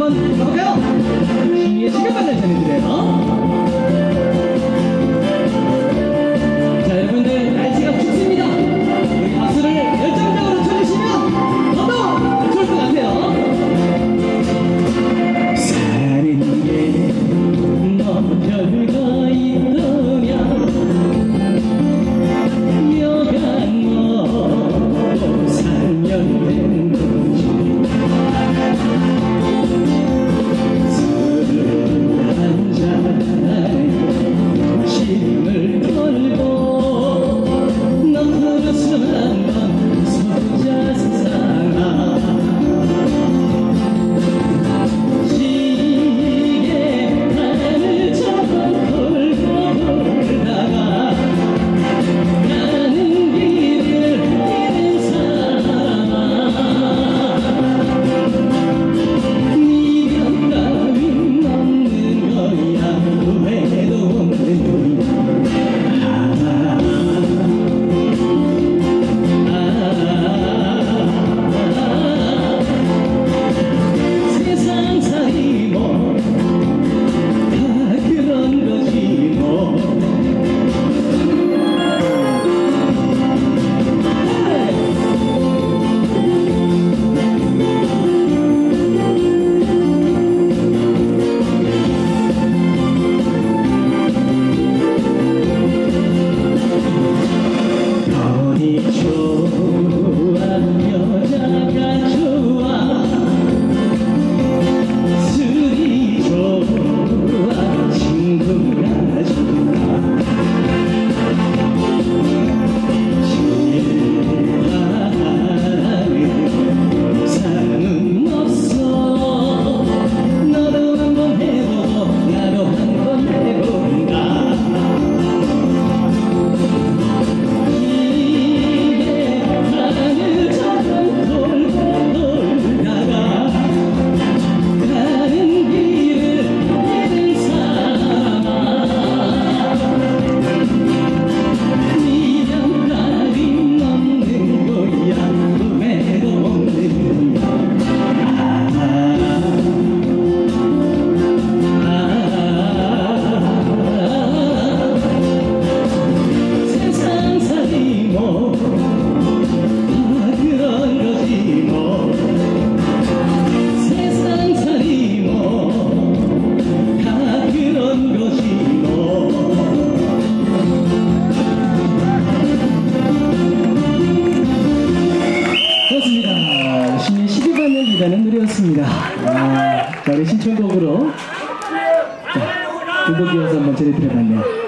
한번 가볼까요? 신미의 시간만을 전해드려요. 자, 여러분들 날씨가 춥습니다. 우리 박수를 열정적으로 쳐주시면 더더 좋을 것 같아요. 사는 게 너무 별거 있더냐 여간 뭐 살면 된 거지. 술 한잔에 심을 걸고 너무도 수많은 소자 세상아 시계 하늘 저만 돌고 돌다가 가는 길을 잃은 사람아 네 곁 따윈 없는 거야 후회도 없는 세상살이 뭐 다 그런 거지 뭐. 돈이 좋아 여자가 좋아 술이 좋아 친구가 좋아 싫다는 사람은 없어. 너도 한번 해보고 나도 한번 해본다. 이게 하늘 저만 돌고 돌다가 가는 길을 잃은 사람아 네 곁 따윈 없는 거야 후회도 없는 세상살이 뭐 다 그런 거지 뭐. 세상살이 뭐 다 그런 거지 뭐. 그렇습니다. 신의 시비받는 기자는 노래였습니다. 자, 우리 신청곡으로 자, 두 곡 이어서 한번 전해드려봤네요.